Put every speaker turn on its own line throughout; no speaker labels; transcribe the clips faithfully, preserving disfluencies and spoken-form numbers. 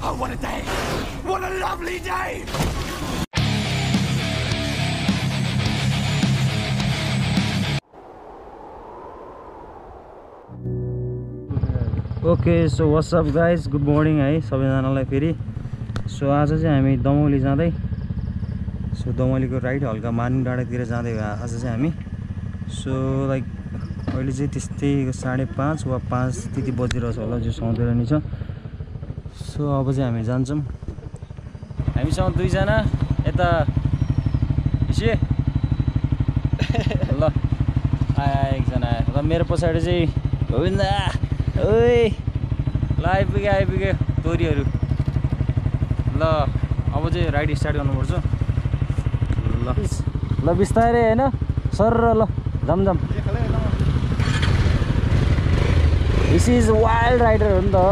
Oh, what a day! What a lovely day!
Okay so what's up guys, good morning है सबैजनालाई फेरि। So आज चाहिँ हामी दमौली जाँदै, सो दमौलीको राइट हल्का मानुङ डाँडातिर जाँदै हो आज चाहिँ हामी। सो लाइक अहिले चाहिँ त्यस्तै साढे पाँच वा पाँच त्यति बजिरहेछ होला, जो सुँधेर नि छ। सो अब चाहिँ हामी जान्छौँ। हामीसँग दुईजना यता इसे ल आया एकजना आयो र मेरो पछाडि चाहिँ गोविन्दा। ओइ ल आइपुग्यो आइपुग्यो तोरीहरू। ल अब चाहिँ राइड स्टार्ट गर्नुपर्छ। ल ल बिस्तारै होइन सर ल जमजम। दिस इज वाइल्ड राइडर हो नि त।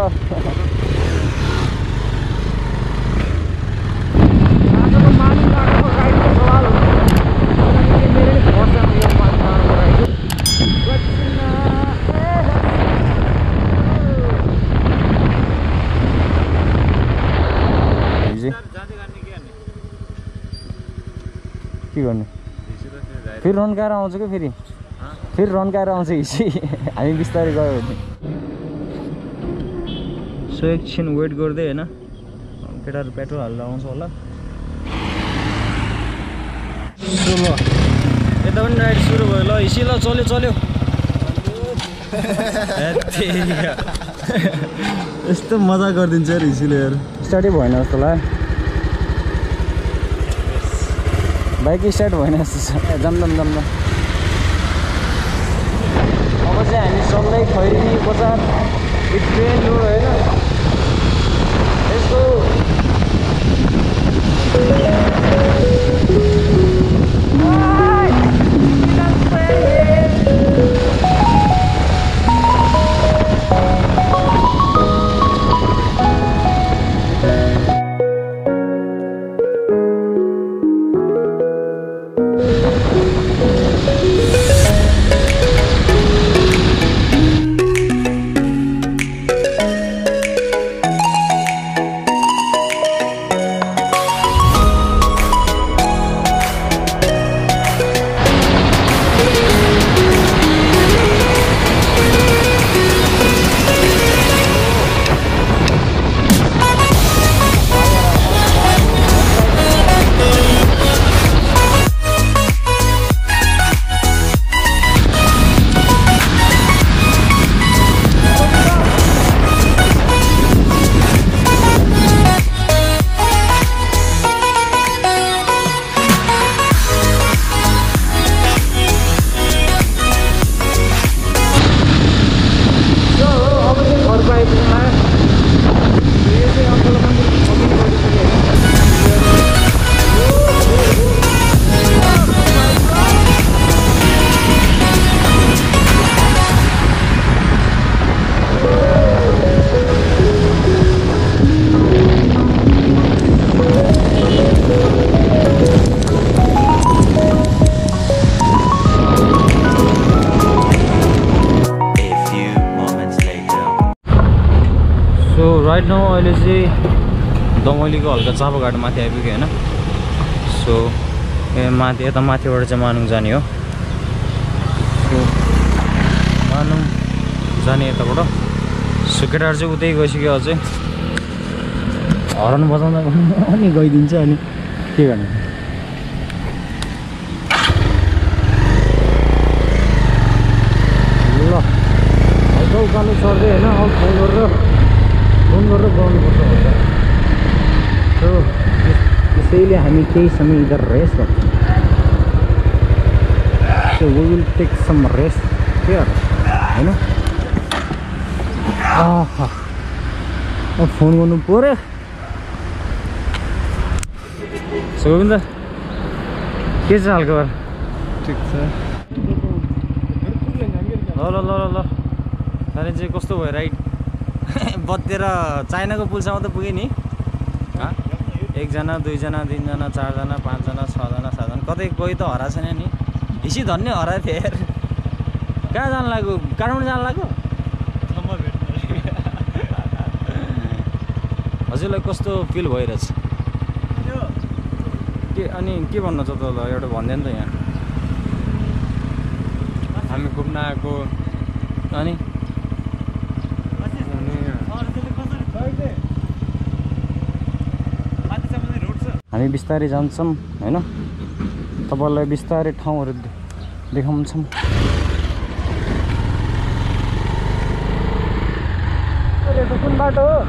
के गर्नु फेरि रन्काएर आउँछ क्या, फेरि फेरि रन्काएर आउँछ हिसी। हामी बिस्तारै गयो भने। सो एकछिन वेट गर्दै होइन, केटाहरू पेट्रोल हालेर आउँछ होला। सो ल यता पनि राइड सुरु भयो। ल हिसी ल चल्यो चल्यो। यस्तो मजा गरिदिन्छ यार हिसीले यार। स्टार्टै भएन जस्तो लाग्यो, बाइक स्टार्ट भएन जस्तो छ। जमजम जमजम। अब चाहिँ हामी सल्लाइ खैरिनी बजार ट्रेन हो होइन। यसको राइट नाउ अहिले चाहिँ दमौलीको हल्का चापाघाट माथि आइपुग्यो होइन। सो ए माथि यता माथिबाट चाहिँ मानुङ जाने हो। सो मानुङ जाने यताबाट। सो केटाहरू चाहिँ उतै गइसक्यो अझै। हर्न बजाउँदा अनि गइदिन्छ अनि के गर्नु। ल हल्का उकालो सर्दै होइन, अब फोन गरेर फोन गरेर गर्नुपर्छ हुन्छ। सो त्यसैले हामी केही समय इधर रेस्ट गर्छौँ। So we will take some rest here होइन। आहा अब फोन गर्नु पऱ्यो। सो गोविन्द के छ हालखबर?
ठिक छ।
ल ल ल ल जाने चाहिँ कस्तो भयो राइड? बत्तेर चाइनाको पुलसम्म त पुग्यो नि। एकजना दुईजना तिनजना चारजना पाँचजना छजना सातजना कतै कोही त हरा छैन नि। हिसी धन्य हरा थियो यार। कहाँ जानु लाग्यो? काठमाडौँ जानु लाग्यो? हजुरलाई कस्तो फिल भइरहेछ के अनि के भन्नु छ त ल एउटा भन्दैन त यहाँ
हामी घुम्न आएको
अनि हामी बिस्तारै जान्छौँ हैन तपाईहरुलाई बिस्तारै ठाउँहरु देखाउँछौँ यो कुन बाटो हो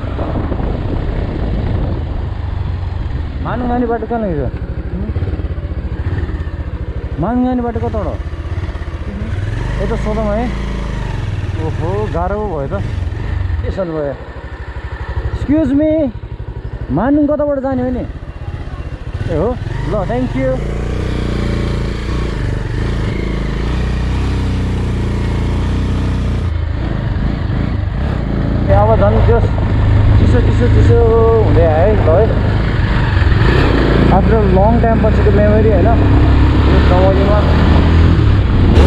मानुगानी बाटो कहाँ लगियो मानुगानी बाटो कताबाट यता सोधौँ है ओहो गाह्रो भयो त के साल भयो एक्सक्युज मी मानुङ कताबाट जाने हो नि ए हो ल थ्याङ्क यू अब झन् त्यो चिसो चिसो चिसो हुँदै आयो है ल है आफ्टर लङ टाइम पछिको मेमोरी होइन यो दमौलीमा हो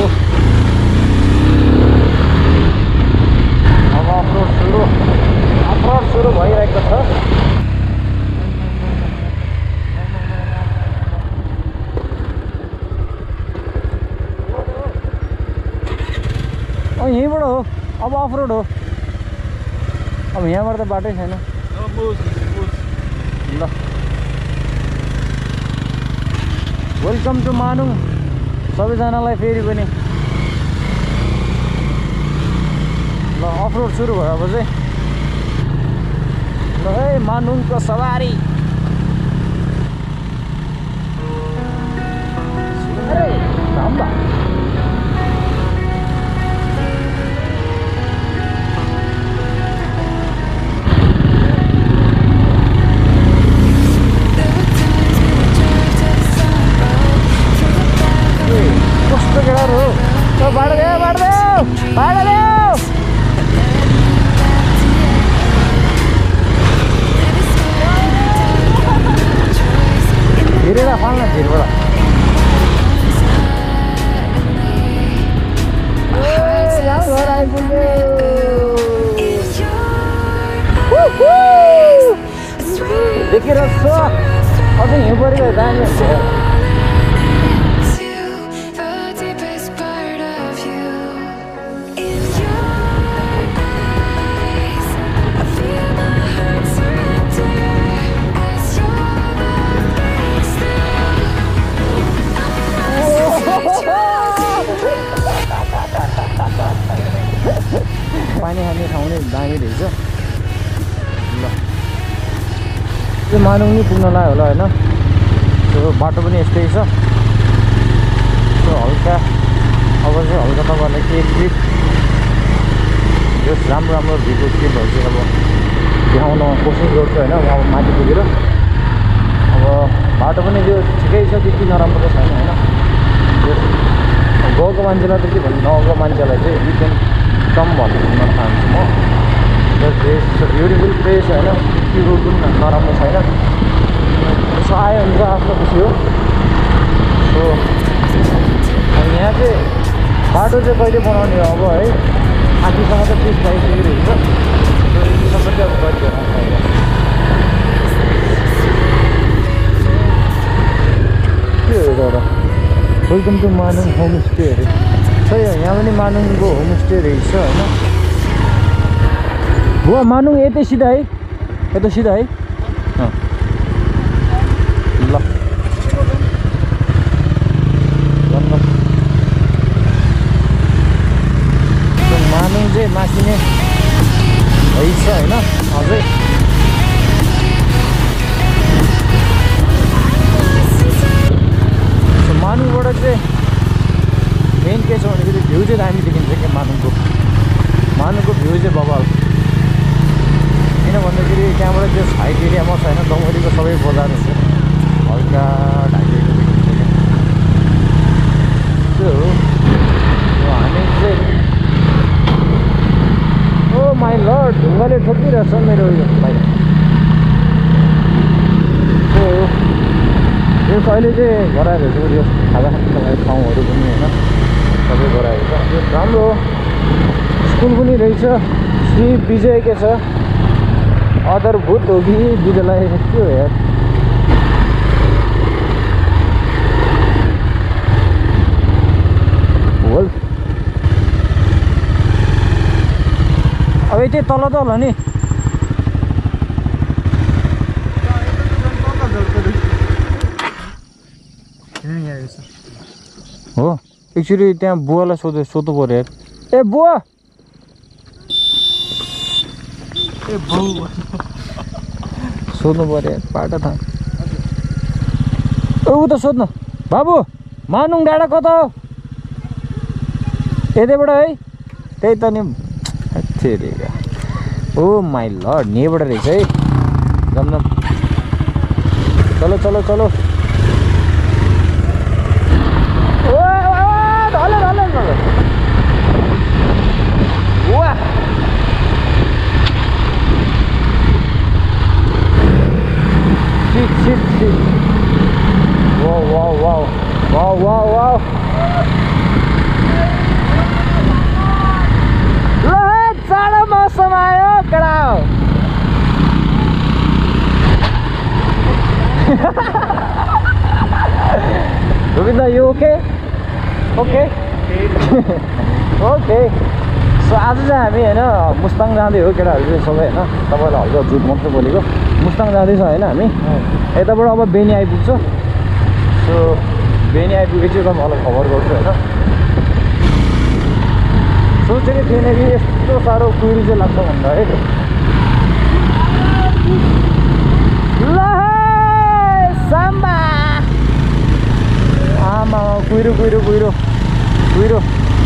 अब अफरोड सुरु अफरोड सुरु भइरहेको छ यहीँबाट हो अब अफरोड हो अब यहाँबाट त बाटै छैन ल वेलकम टु मानुङ सबैजनालाई फेरि पनि ल अफरोड सुरु भयो अब चाहिँ ल है मानुङको सवारी राम्बा हिरेर फाल्न भिरबाट घर आइपुग्यो देखिरहेको छ अझै हिउँ परेको दामी हुन्छ पानी खाने ठाउँ नै दामी रहेछ ल त्यो मानुङ नि पुग्न लाग्यो होला होइन त्यो बाटो पनि यस्तै छ त्यो हल्का अब चाहिँ हल्का तपाईँहरूलाई केही क्लिप जस राम्रो राम्रो भिडियो क्लिपहरू चाहिँ अब देखाउन कोसिस गर्छु होइन अब माथि पुगेर अब बाटो पनि त्यो ठिकै छ त्यति नराम्रो त छैन होइन गएको मान्छेलाई त के भन्नु नगएको मान्छेलाई चाहिँ विकेन्ड कम भन्नु चाहन्छु म प्लेस ब्युटिफुल प्लेस होइन त्यति रोड पनि नराम्रो छैन यसो आयो भने चाहिँ आफ्नो खुसी हो सो अनि यहाँ चाहिँ बाटो चाहिँ कहिले बनाउने हो अब है आखिरसम्म त फिक्स भइसकिरहेको छ यतिसम्म चाहिँ अब गरिदिएर के हो एउटा वेलकम टु मानुङ होमस्टे अरे सही हो यहाँ पनि मानुङको होमस्टे रहेछ होइन बुवा मानुङ यतै सिधा है यता सिधा है ल मानुङ चाहिँ मासिने रहेछ होइन अझै मानुङबाट चाहिँ मेन के छ भनेको भ्यू चाहिँ दामी देखिन्छ क्या मानुङको मानुङको भ्यू चाहिँ बबाल किन भन्दाखेरि त्यहाँबाट त्यो साइड एरियामा छैन दमौलीको सबै बजार हुन्छ हल्का ढाकिएको देखिन्छ क्या त्यो हो हामी चाहिँ ओ माइ लर्ड ढुङ्गाले ठोकिरहेछ मेरो यो बाहिर त्यो हो यो अहिले चाहिँ गराएको छ यो खाजा खाने ठाउँहरू पनि होइन सबै गराएको छ यो राम्रो स्कुल पनि रहेछ श्री विजय के छ अदरभूत हो कि दिदीलाई के हो यार। होल अब यति तल त होला नि। हो एकचोटि त्यहाँ बुवालाई सोध्यो सोध्नु पऱ्यो यार। ए बुवा
ए बाउ
सोध्नु पऱ्यो यार बाटो थाहा। ऊ त सोध्नु बाबु मानुङ डाँडा कता हो? यतैबाट है त्यही त नि तेरिका। ओ माई लर्ड यहीँबाट रहेछ है जमजम। चलो चलो चलो Shit, shit, shit. Wow, wow, wow. Wow, wow, wow. ल जाडो मौसम आयो केटा। Govind you okay? Okay okay. So आज चाहिँ हामी होइन मुस्ताङ जाँदै हो केटाहरू चाहिँ सबै होइन। तपाईँलाई हल्का झुट मात्रै बोलेको। मुस्ताङ जाँदैछ होइन हामी यताबाट अब बेनी आइपुग्छ। सो बेनी आइपुगेपछि तपाईँहरूलाई खबर गर्छु होइन। सोचेको थिएन कि यस्तो साह्रो कुहिरो चाहिँ लाग्छ भन्दाखेरि। ल साम्बा आमा कुहिरो कुहिरो कुहिरो कुहिरो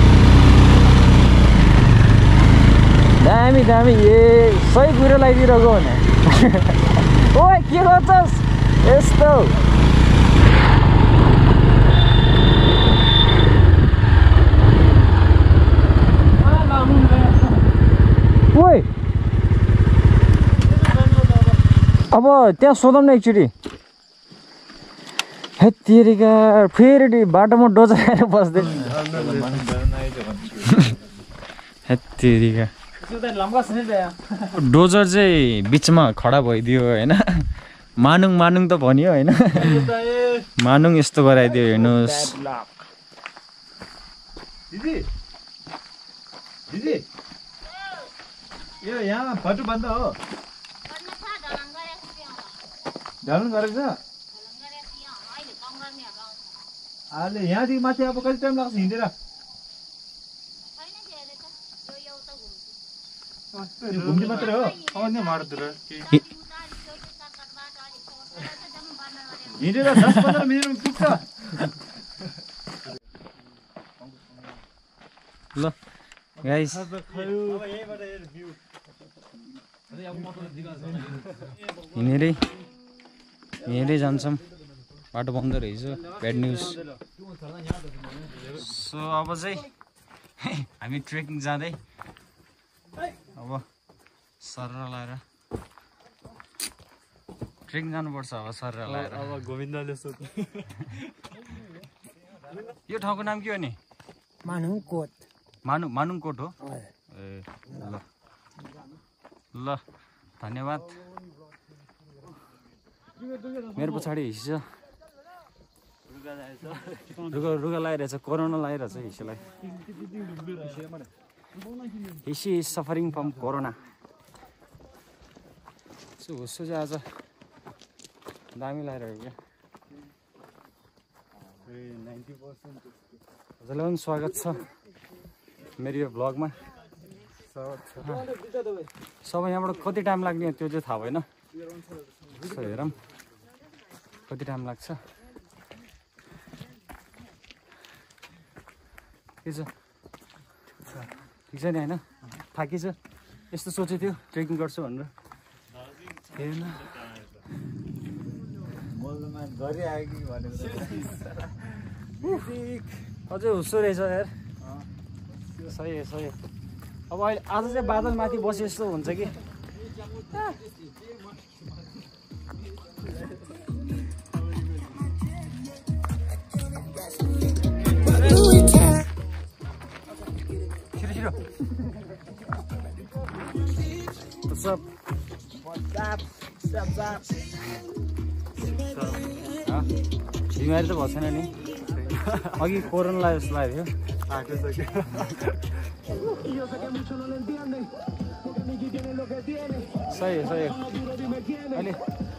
दामी दामी। ए सही कुहिरो लगाइदिरहेको भने ओ के गर्छस् यस्तो? ओइ अब त्यहाँ सोधौँ न एकचोटि। हे तेरिका फेरि बाटोमा डोजर आएर बस्दै। हे तेरिका डोजर चाहिँ बिचमा खडा भइदियो होइन। मानुङ मानुङ त भनियो होइन। मानुङ यस्तो गराइदियो हेर्नुहोस्।
दिदी दिदी यो यहाँ फटो बन्द हो ढलन गरेको छ। अहिले यहाँदेखि माथि अब कति टाइम लाग्छ हिँडेर? घुम्ने मात्रै हो हिँडेर दस पन्ध्र मिनटमा पुग्छ।
ल गाइस हिँडेरै हिँडेरै जान्छौँ। बाटो बन्द रहेछ ब्याड न्युज। सो अब चाहिँ हामी ट्रेकिङ जाँदै अब सर लाएर ट्रेकिङ जानुपर्छ अब सर लाएर।
अब गोविन्दले सोध्नु
यो ठाउँको नाम के हो नि?
मानुङकोट।
मानु मानुङकोट हो ए ल ल धन्यवाद। मेरो पछाडि हिस्सा रुगा रुगा लगाइरहेछ कोरोना लगाइरहेछ हिस्सालाई। हिस्सी is suffering from corona. So हुस्सो चाहिँ आज दामी लगाइरहेको क्या। हजुरलाई पनि स्वागत छ मेरो यो भ्लगमा। सबै यहाँबाट कति टाइम लाग्ने त्यो चाहिँ थाहा भएन। यसो हेरौँ कति टाइम लाग्छ। के छ ठिक छ नि होइन? थाकिन्छ यस्तो सोचेको थियो ट्रेकिङ गर्छु भनेर हेर्न अझै हुस्सो रहेछ यार। सही हो सही हो। अब अहिले आज चाहिँ बादल माथि बसे जस्तो हुन्छ कि। छिटो छिटो। What's up? बिमारी त भएको छैन नि अघि कोरोना लाग्यो जस्तो लाग्यो सही हो सही हो अहिले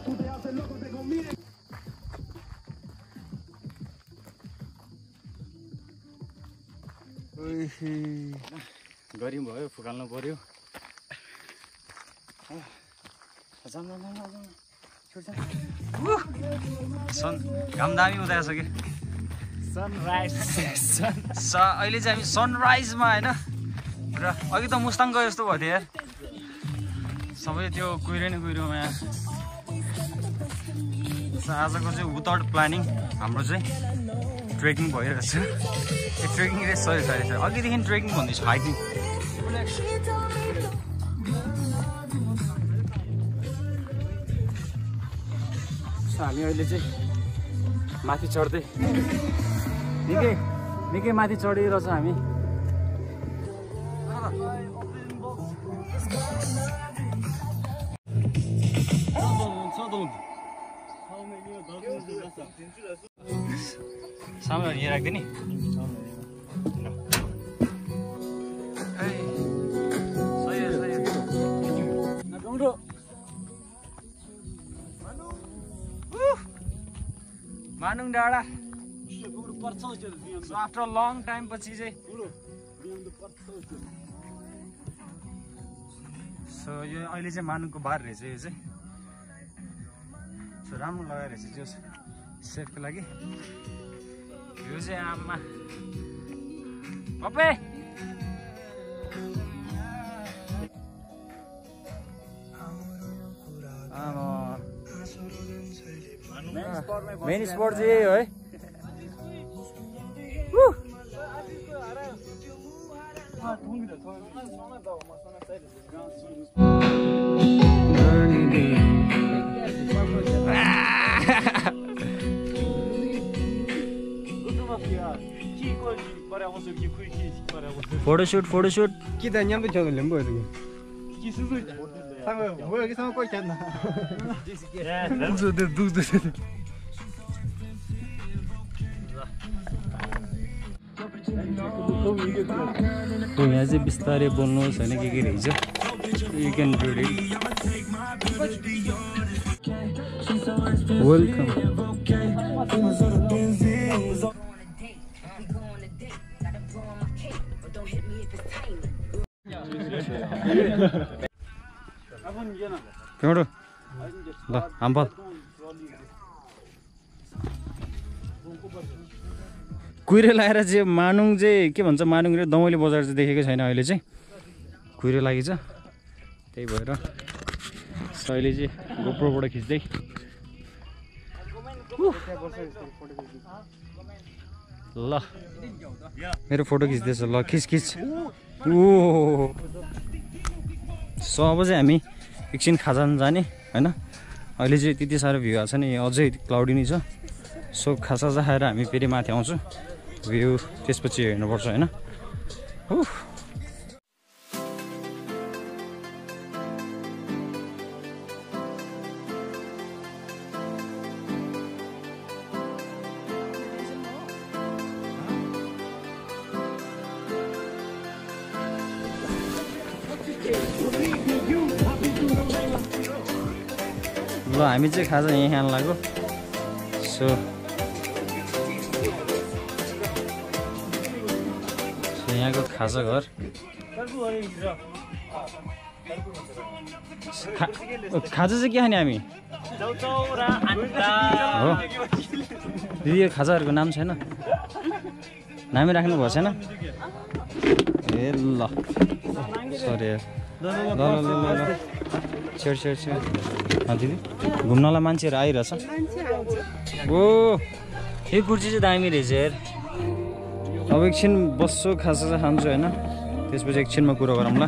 गरिम भयो फुकाल्नु पर्यो सन घाम दामी उदाएको छ कि सनराइज स अहिले चाहिँ हामी सनराइजमा होइन र अघि त मुस्ताङ गयो जस्तो भयो थियो यार सबै त्यो कुहिरो नै कुहिरोमा यहाँ आजको चाहिँ विदाउट प्लानिङ हाम्रो चाहिँ ट्रेकिङ भइरहेछ यो trekking race sorry sorry sorry अघिदेखि ट्रेकिङ भन्दैछु हाइकिङ हामी अहिले चाहिँ माथि चढ्दै निकै निकै माथि चढिरहेछ हामी सामने यहाँ राख्दैन नि मानुङ डाँडा आफ्टर लङ टाइम पछि चाहिँ सो यो अहिले चाहिँ मानुङको बार रहेछ यो चाहिँ सो राम्रो लगाएर रहेछ त्यो सेफको लागि यो चाहिँ आमा पपे मेन स्पट चाहिँ यही हो है photoshoot photoshoot
kita nyampe jangan lembu itu kisu tuh sama gue lagi sama kau chana duzu duzu
तो यहाँ चाहिँ बिस्तारै बोल्नुहोस् होइन के के रहेछ you can read it welcome ल हाम्फल कुहिरो लगाएर चाहिँ मानुङ चाहिँ के भन्छ मानुङ र दमैली बजार चाहिँ देखेको छैन अहिले चाहिँ कुहिरो लागि छ त्यही भएर अहिले चाहिँ गोप्रोबाट खिच्दै ल मेरो फोटो खिच्दैछ ल खिच खिच ओ सो अब चाहिँ हामी एकछिन खाजा जाने होइन अहिले चाहिँ त्यति साह्रो भ्यू आएको छ नि अझै क्लाउडी नै छ सो खाजा खाएर हामी फेरि माथि आउँछौँ भ्यू त्यसपछि हेर्नुपर्छ होइन ल हामी चाहिँ खाजा यहीँ खान लाग्यो सो यहाँको खाजा घर खाजा चाहिँ के खाने हामी हो दिदी यो खाजाहरूको नाम छैन नामै राख्नु भएको छैन ए ल सरी ल ल ल ल छेड छेड छेड दिदी घुम्नलाई मान्छेहरू आइरहेछ ओ यो कुर्सी चाहिँ दामी रहेछ यार अब एकछिन बस्छु खाजा खान्छु होइन त्यसपछि एकछिनमा कुरो गरौँला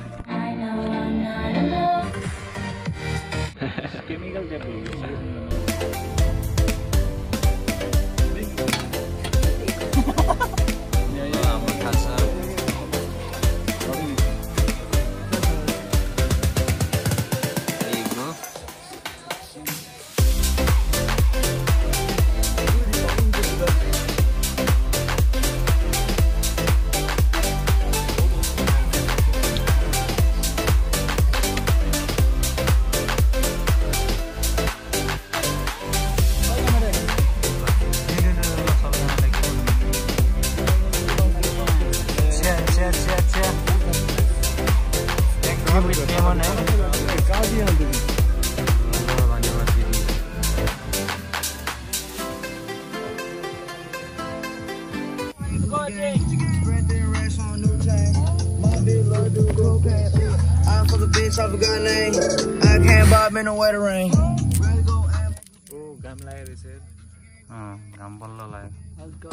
bitch, I forgot her name. I can't bob in the wetter rain.
Oh, gam like this.
अँ घाम बल्ल लाग्यो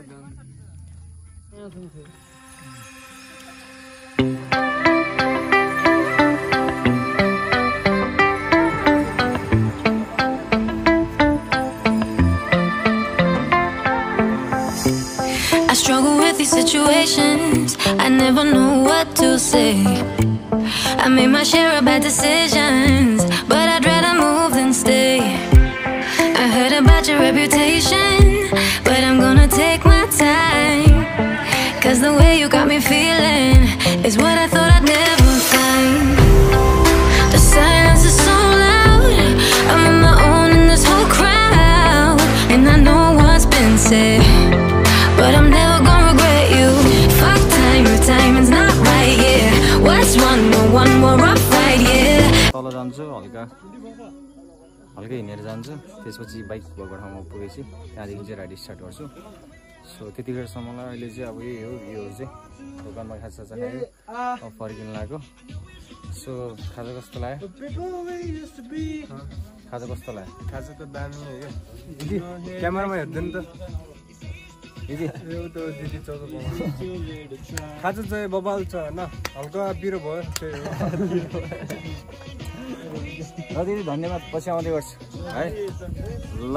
I struggle with these situations. I never know what to say. I made my share of bad decisions, but I'd rather move than stay. I heard about your reputation, but I'm gonna take my time. Cause the way you got me feeling is what I thought I'd never find. The silence is so loud, I'm on my own in this whole crowd. And I know what's been said, but I'm never gonna regret you. Fuck time, your timing's not right, yeah. What's one more, one more rough ride, yeah.
तल जान्छु हल्का हल्का हिँडेर जान्छु त्यसपछि bike भएको ठाउँमा पुगेपछि त्यहाँदेखि चाहिँ राइड स्टार्ट गर्छु सो त्यतिखेरसम्मलाई अहिले चाहिँ अब यही हो भ्यूहरू चाहिँ दोकानमा खाजा खायो अब फर्किनु लाग्यो सो खाजा कस्तो लाग्यो खाजा कस्तो लाग्यो
खाजा त दामी हो क्या दिदी क्यामेरामा हेर्दैन त
दिदी
एउटा दिदी चौध खाजा चाहिँ बबाल छ होइन हल्का पिरो भयो त्यही हो
ल दिदी धन्यवाद पछि आउँदै गर्छु है ल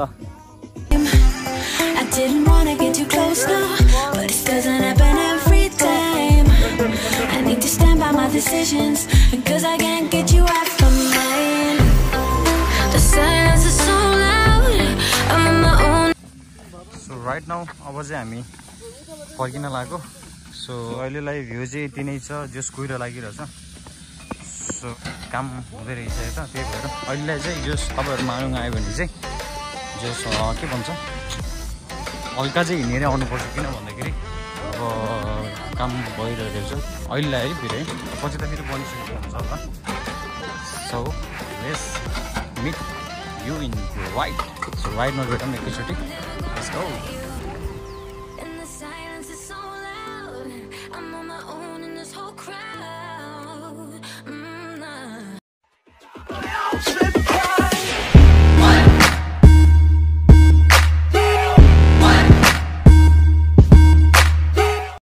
I didn't wanna get too close now, but this doesn't happen every time. I need to stand by my decisions, because I can't get you out from mine. The silence is so loud, I'm on my own.
So right now अब चाहिँ हामी फर्किन लाग्यो so अहिलेलाई view चाहिँ यति नै छ जस कुहिरो लागिरहेछ सो काम हुँदै रहेछ है त त्यही भएर अहिलेलाई चाहिँ जस तपाईँहरू मानुङ आयो भने चाहिँ जस के भन्छ हल्का चाहिँ हिँडेर आउनुपर्छ किन भन्दाखेरि अब काम भइरहेको छ अहिलेलाई है फेरि है पछि त फेरि बनिसकेको हुन्छ होला so let's meet you in ride so राइडमा भेटौँ एकैचोटि लेट्स गो